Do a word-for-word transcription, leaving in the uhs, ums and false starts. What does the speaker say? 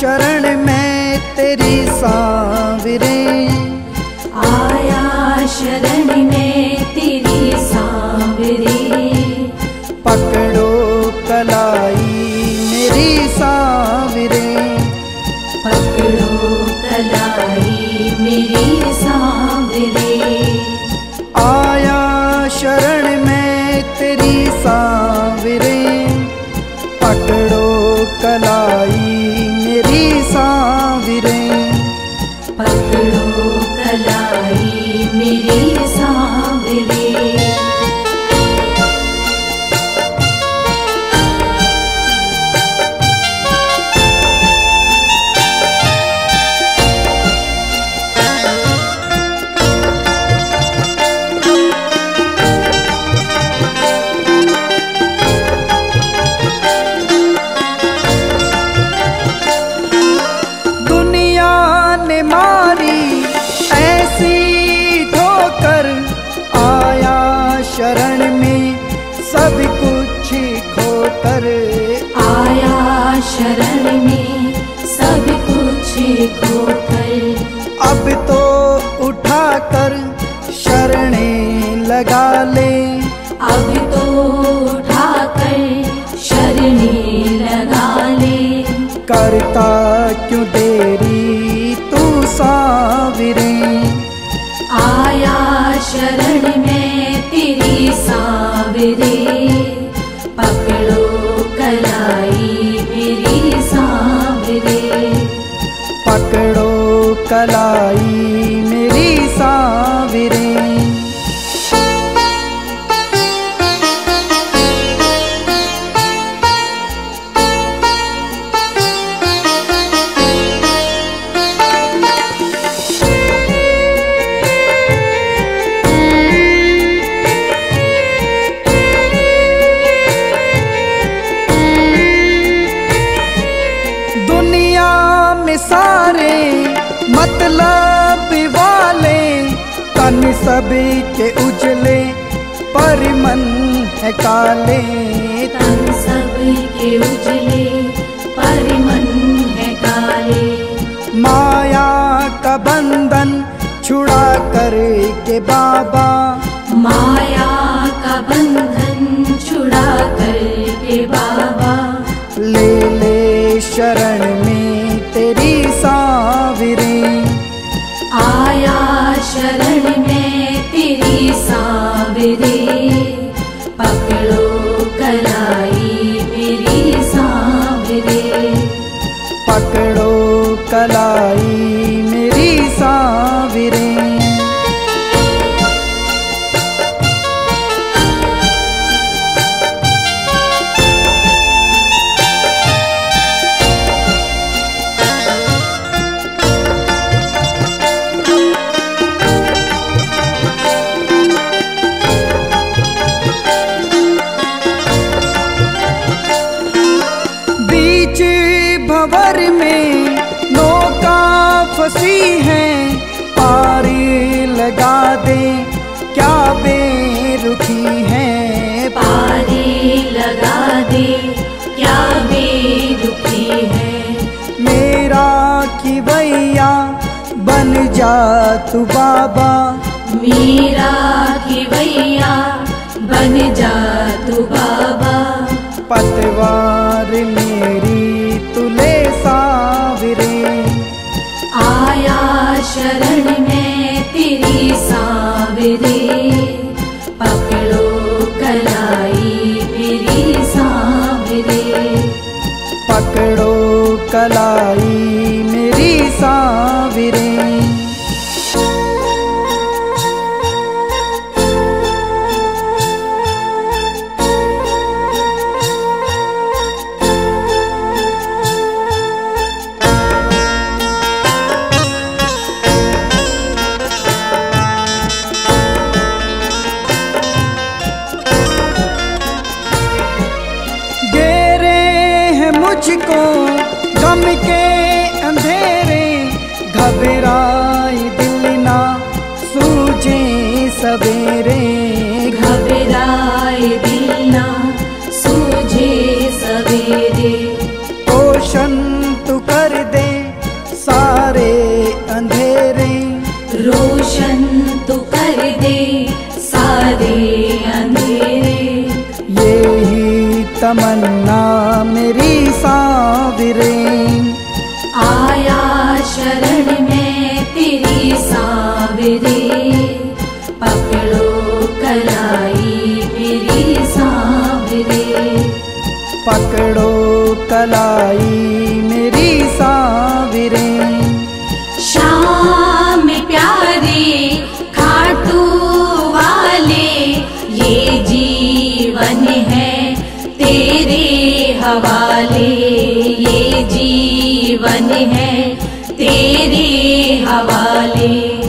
शरण में तेरी सांवरे, आया शरण में तेरी सांवरे। पकड़ो कलाई मेरी सांवरे, पकड़ो कलाई मेरी सांवरे। आया शरण में तेरी सांवरे, पकड़ो कलाई मेरी सांवरे, पकड़ो कलाई मेरी सांवरे। मारी ऐसी ठोकर, आया शरण में सब कुछ खोकर, आया शरण में सब कुछ खोकर। अब तो उठाकर शरणें लगा ले, अब तो उठाकर शरणें लगा ले। करता क्यों देरी तू सांवरे, आया शरण में तेरी सांवरे। पकड़ो कलाई मेरी सांवरे, पकड़ो कलाई मेरी सांवरे। सारे मतलब वाले तन सभी के उजले, पर मन है काले। तन सभी के उजले, पर मन है काले। माया का बंधन छुड़ा कर के बाबा, माया का बंधन छुड़ा कर के बाबा। ले ले शरण में तेरी सांवरे, आया शरण में तेरी सांवरे। पकड़ो कलाई मेरी सांवरे, पकड़ो कलाई मेरी सांवरे। भंवर में नौका फंसी है, पारी लगा दे क्या बेरुखी है। पारी लगा दे क्या बेरुखी है। मेरा खिवैया बन जा तू बाबा, मेरा खिवैया बन जा तू बाबा। पतवार मेरी तुले सांवरे, आया शरण में तेरी सांवरे। पकड़ो कलाई मेरी सांवरे, पकड़ो कलाई मेरी सांवरे। मुझको गम के अंधेरे, घबराए दिल ना सूझे सवेरे। घबराए दिल ना सूझे सवेरे। रोशन तू कर दे दे सारे अंधेरे। यही तमन्ना मेरी सावरे, आया शरण में तेरी सावरे, पकड़ो कलाई मेरी सावरे। पकड़ो कलाई मेरी सावरे। श्याम प्यारे खाटू वाले, ये जीवन है तेरे हवाले, ये जीवन है तेरे हवाले।